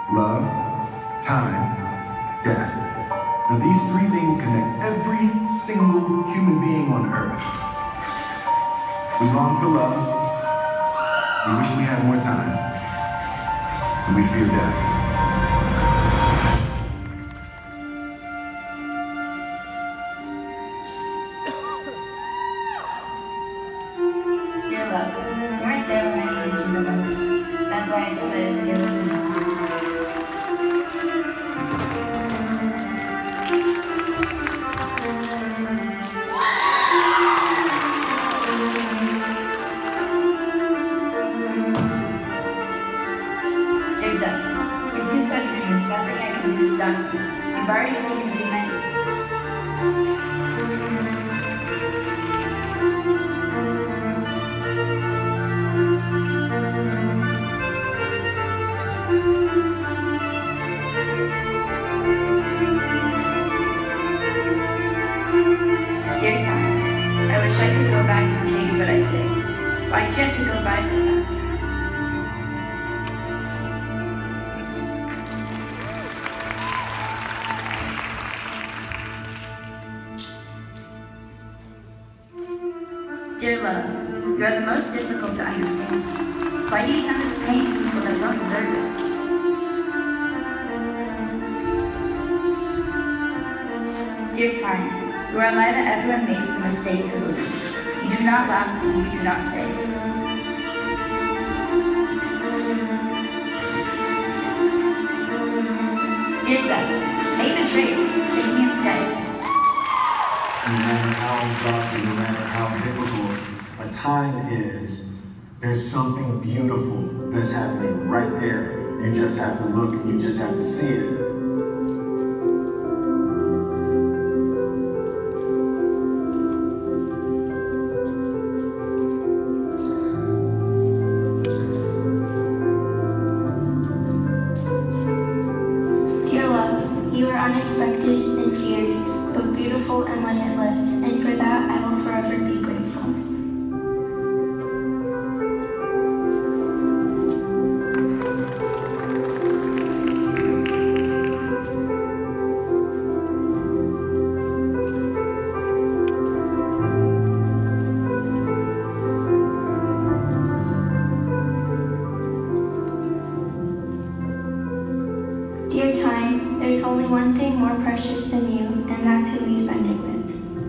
love, time, death. Now these three things connect every single human being on earth. We long for love, we wish we had more time, and we fear death. Dear love, you weren't there when I needed you the most. That's why I decided to give up. Dear Death, you're too sudden and there's nothing I can do to stop you. You've already taken too many. Dear time, I wish I could go back and change what I did. Why'd you have to go by so fast? Dear love, you are the most difficult to understand. Why do you send this pain to people that don't deserve it? Dear time, you are a lie that everyone makes the mistake to believe. You do not last when you do not stay. Dear death, make the trade, take me instead. No matter how dark, no matter how difficult a time is, there's something beautiful that's happening right there. You just have to look and you just have to see it. Dear love, you are unexpected and feared, but beautiful and limitless, and for that I will forever be grateful. Dear time, there's only one thing more precious than you, and that's who we spend it with.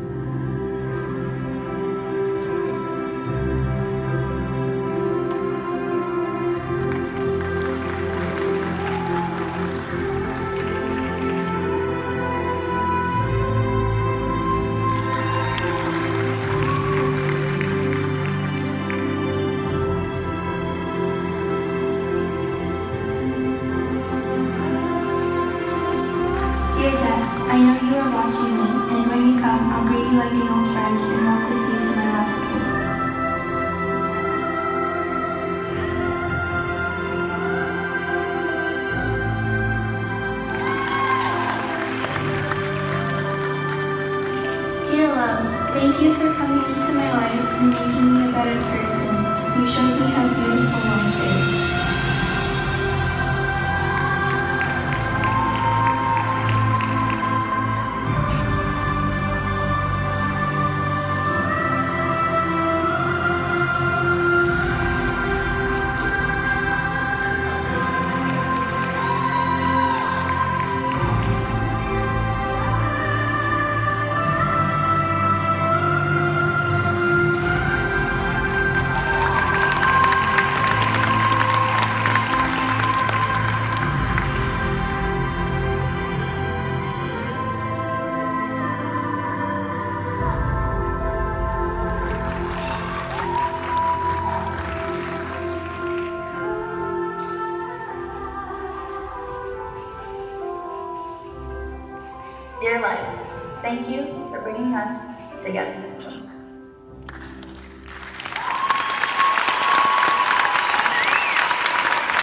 Dear Death, I know you are watching me, and when you come, I'll greet you like an old friend and walk with you to my last place. Dear love, thank you for coming into my life and making me a better person. You showed me how beautiful life is. Dear life, thank you for bringing us together.